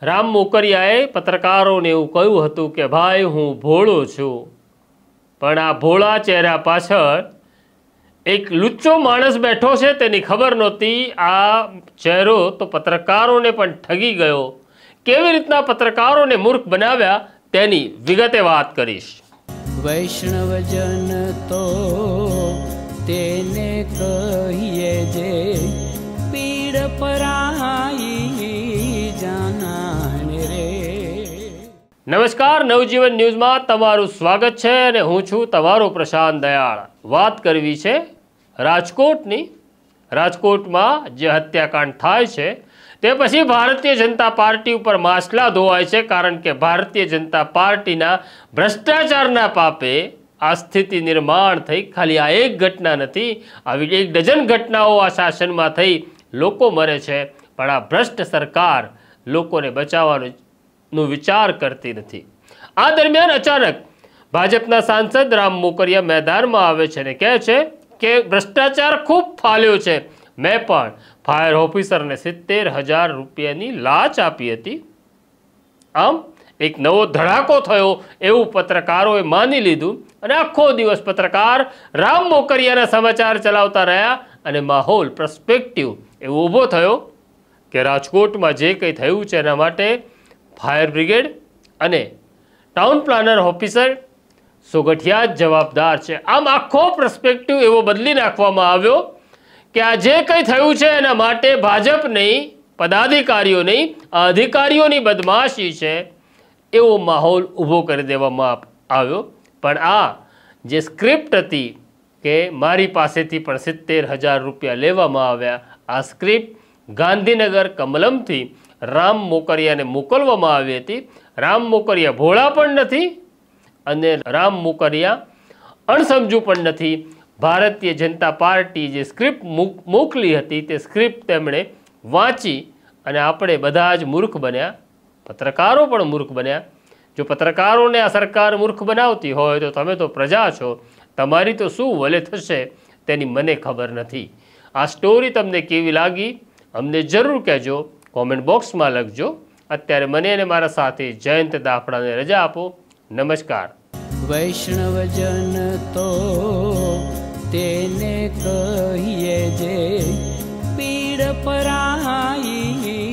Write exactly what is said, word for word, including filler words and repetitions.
રામ મોકરિયાએ પત્રકારોને એવું કહ્યું હતું કે ભાઈ હું ભોળો છું, પણ આ ભોળા ચહેરા પાછળ એક લુચ્ચો માણસ બેઠો છે તેની ખબર નહોતી। આ ચહેરો તો પત્રકારોને પણ ઠગી ગયો। કેવી રીતના પત્રકારોને મૂર્ખ બનાવ્યા તેની વિગતે વાત કરીશ। વૈષ્ણવજન તો તેને કહીએ જે પીડ પરાઈ જાનાને રે। નમસ્કાર, નવજીવન ન્યૂઝમાં તમારું સ્વાગત છે અને હું છું તમારો પ્રશાંત દયાળ। વાત કરવી છે રાજકોટની। રાજકોટમાં જે હત્યાકાંડ થાય છે તે પછી ભારતીય જનતા પાર્ટી ઉપર માછલા ધોવાય છે, કારણ કે ભારતીય જનતા પાર્ટીના ભ્રષ્ટાચારના પાપે આ સ્થિતિ નિર્માણ થઈ। ખાલી આ એક ઘટના નથી, આવી એક ડઝન ઘટનાઓ આ શાસનમાં થઈ, લોકો મરે છે, પણ આ ભ્રષ્ટ સરકાર લોકોને બચાવવાનો વિચાર કરતી નથી। આ દરમિયાન અચાનક ભાજપના સાંસદ રામ મોકરિયા મેદાનમાં આવે છે અને કહે છે કે ભ્રષ્ટાચાર ખૂબ ફાલ્યો છે, મેં પણ ફાયર ઓફિસરને સિત્તેર હજાર રૂપિયાની લાંચ આપી હતી। આમ એક નવો ધડાકો થયો એવું પત્રકારોએ માની લીધું અને આખો દિવસ પત્રકાર રામ મોકરિયાના સમાચાર ચલાવતા રહ્યા અને માહોલ પર્સપેક્ટિવ એવો ઊભો થયો કે રાજકોટમાં જે કંઈ થયું છે એના માટે ફાયર બ્રિગેડ અને ટાઉન પ્લાનર ઓફિસર સોગઠિયા જ જવાબદાર છે। આમ આખો પર્સપેક્ટિવ એવો બદલી નાખવામાં આવ્યો કે આ જે કંઈ થયું છે એના માટે ભાજપ નહીં, પદાધિકારીઓ નહીં, અધિકારીઓની બદમાશી છે એવો માહોલ ઊભો કરી દેવામાં આવ્યો। પણ આ જે સ્ક્રિપ્ટ હતી કે મારી પાસેથી પણ સિત્તેર હજાર રૂપિયા લેવામાં આવ્યા, આ સ્ક્રિપ્ટ ગાંધીનગર કમલમથી રામ મોકરિયાને મોકલવામાં આવી હતી। રામ મોકરિયા ભોળા પણ નથી અને રામ મોકરિયા અણસમજુ પણ નથી। ભારતીય જનતા પાર્ટી જે સ્ક્રિપ્ટ મોકલી હતી તે સ્ક્રિપ્ટ તેમણે વાંચી અને આપણે બધા જ મૂર્ખ બન્યા, પત્રકારો પણ મૂર્ખ બન્યા। જો પત્રકારોને આ સરકાર મૂર્ખ બનાવતી હોય તો તમે તો પ્રજા છો, તમારી તો શું વલે થશે તેની મને ખબર નથી। આ સ્ટોરી તમને કેવી લાગી અમને જરૂર કહેજો, કોમેન્ટ બોક્સમાં લખજો। અત્યારે મને અને મારા સાથી જયંત દાફડાને રજા આપો। નમસ્કાર। વૈષ્ણવજન તો તેને કહીએ જે પીડ પરાઈ